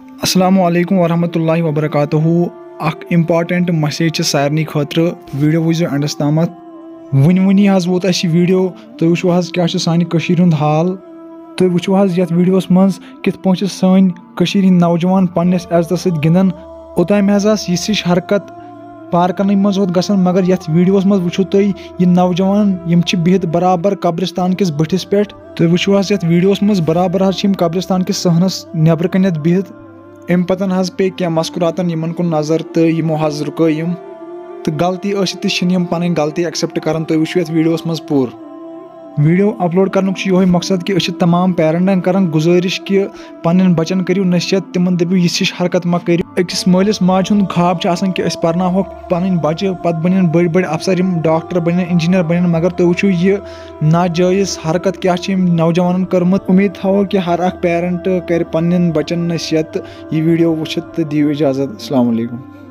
अस्सलामु अलैकुम वरहमतुल्लाहि वबरकातुहू। अख इम्पॉर्टेंट मैसेज सारनी खतर वीडियो वुझो एंडस तामत। वनी हज वोत अस वीडियो तुम वुचो हज क्या सानि कशीर हुंद हाल। तुम वुचो हज यथ वीडियोस मज कित पहुंच सन कशीर हिंद नौजवान पन्नस इज्जत सत गिंदन। ओताम हज यिश हरकत पार्कन मज गसन, मगर यथ वीडियोस मज वुचो तुम ये नौजवान यम बिहित बराबर कब्रिस्तान किस बठिस पे। तुम वुचो हज यथ वीडियोस मज बराबर हज कब्रिस्तान किस सहनस नबर कन बिहित। अम पतन हज पे क्या मस्कुरातन यमन कुन नजर तो यमो हज रुको यम तो गलती यम पन गलती एक्सेप्ट कर। तुम वुचो ये वीडियोस मज पूर वीडियो अपलोड करनुक यो मकसद कि तमाम पेरेंटन करन गुजारिश कि पन्न बचन करियो नसीहत, तिमन दपो यिश हरकत मा करियो। अकिस मालिस माज हुंद ख्वाब कि अस परनावोक पन्न बच्चे पत बन बड़ बड़ अफसर, डॉक्टर बन, इंजीनियर बन, मगर तुम वुचो ये नाजायज हरकत क्या नौजवान कर्मत। उम्मीद थो कि हर अख पेरेंट कर पन्न बच्चन नसीहत। ये वीडियो वुचित दियो इजाजत। अस्सलाम वालेकुम।